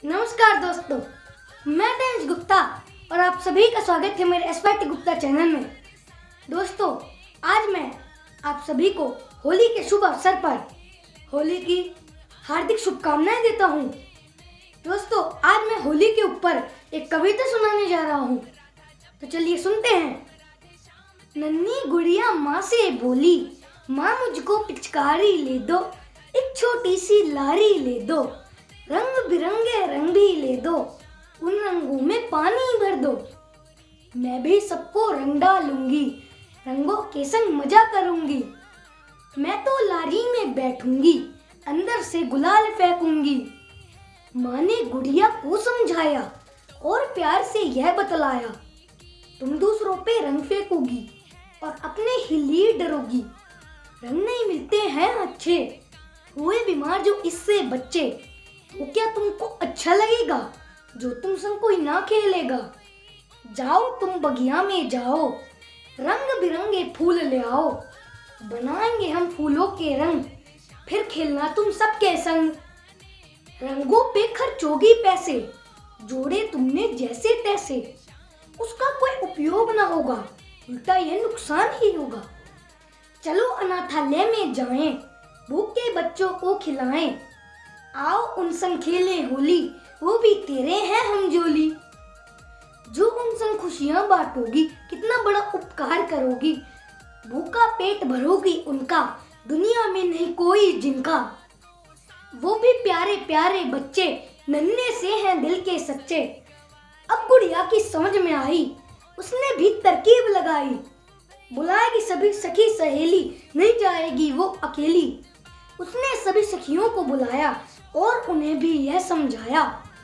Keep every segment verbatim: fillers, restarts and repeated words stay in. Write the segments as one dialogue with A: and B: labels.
A: नमस्कार दोस्तों, मैं तेज गुप्ता और आप सभी का स्वागत है मेरे एसवाईटी गुप्ता चैनल में। दोस्तों, आज मैं आप सभी को होली के शुभ अवसर पर होली की हार्दिक शुभकामनाएं देता हूं। दोस्तों, आज मैं होली के ऊपर एक कविता सुनाने जा रहा हूं, तो चलिए सुनते हैं। नन्ही गुड़िया माँ से बोली, माँ मुझको पिचकारी ले दो, एक छोटी सी लारी ले दो, रंग बिरंगे रंग भी ले दो, उन रंगों में पानी भर दो। मैं भी सबको रंग डालूंगी, रंगों के संग मजा करूंगी। मैं तो लारी में बैठूंगी, अंदर से गुलाल फेंकूंगी। माँ ने गुड़िया को समझाया और प्यार से यह बतलाया, तुम दूसरों पे रंग फेंकोगी और अपने ही लिए डरोगी। रंग नहीं मिलते हैं अच्छे, हुए बीमार जो इससे बच्चे। तो क्या तुमको अच्छा लगेगा जो तुम संग कोई ना खेलेगा? जाओ तुम बगिया में जाओ, रंग बिरंगे फूल ले आओ, बनाएंगे हम फूलों के रंग, फिर खेलना तुम सबके संग। रंगों पे खर्चोगी पैसे, जोड़े तुमने जैसे तैसे, उसका कोई उपयोग ना होगा, उल्टा यह नुकसान ही होगा। चलो अनाथालय में जाएं, भूखे बच्चों को खिलाएं, आओ उन संग खेले होली, वो भी तेरे हैं हम जोली। जो उन संग खुशियां बांटोगी, कितना बड़ा उपकार करोगी, भूखा पेट भरोगी उनका, दुनिया में नहीं कोई जिनका। वो भी प्यारे प्यारे बच्चे, नन्हे से हैं दिल के सच्चे। अब गुड़िया की समझ में आई, उसने भी तरकीब लगाई, बुलाएगी सभी सखी सहेली, नहीं जाएगी वो अकेली। उसने सभी सखियों को बुलाया और उन्हें भी यह समझाया।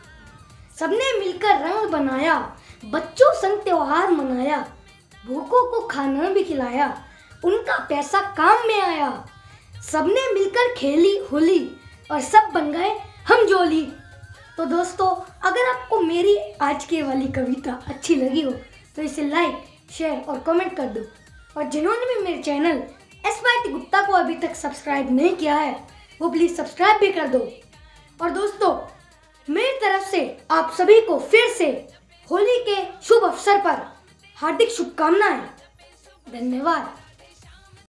A: सबने मिलकर रंग बनाया, बच्चों संग त्योहार मनाया, भूखों को खाना भी खिलाया, उनका पैसा काम में आया। सबने मिलकर खेली होली और सब बन गए हम जोली। तो दोस्तों, अगर आपको मेरी आज की वाली कविता अच्छी लगी हो तो इसे लाइक, शेयर और कमेंट कर दो। और जिन्होंने भी मेरे चैनल एसवाईटी गुप्ता को अभी तक सब्सक्राइब नहीं किया है, वो प्लीज सब्सक्राइब भी कर दो। और दोस्तों, मेरी तरफ से आप सभी को फिर से होली के शुभ अवसर पर हार्दिक शुभकामनाएं। धन्यवाद।